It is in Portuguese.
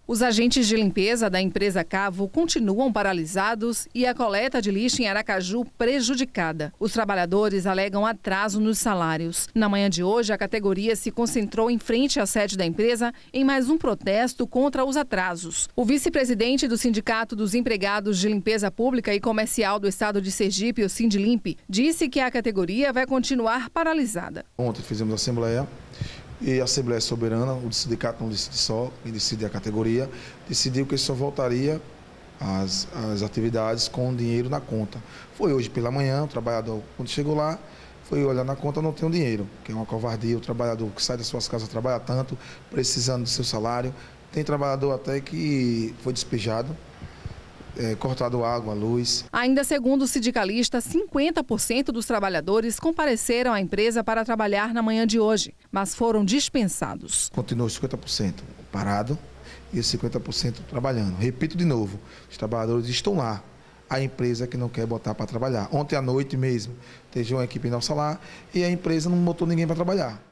Os agentes de limpeza da empresa Cavo continuam paralisados e a coleta de lixo em Aracaju prejudicada. Os trabalhadores alegam atraso nos salários. Na manhã de hoje, a categoria se concentrou em frente à sede da empresa em mais um protesto contra os atrasos. O vice-presidente do Sindicato dos Empregados de Limpeza Pública e Comercial do Estado de Sergipe, o Sindilimp, disse que a categoria vai continuar paralisada. Ontem fizemos a assembleia. E a Assembleia Soberana, o sindicato não decide só, quem decide a categoria, decidiu que só voltaria às atividades com dinheiro na conta. Foi hoje pela manhã, o trabalhador, quando chegou lá, foi olhar na conta, não tem o dinheiro, que é uma covardia. O trabalhador que sai das suas casas trabalha tanto, precisando do seu salário. Tem trabalhador até que foi despejado. Cortado água, luz. Ainda segundo o sindicalista, 50% dos trabalhadores compareceram à empresa para trabalhar na manhã de hoje, mas foram dispensados. Continuou 50% parado e os 50% trabalhando. Repito de novo, os trabalhadores estão lá. A empresa que não quer botar para trabalhar. Ontem à noite mesmo, teve uma equipe nossa lá e a empresa não botou ninguém para trabalhar.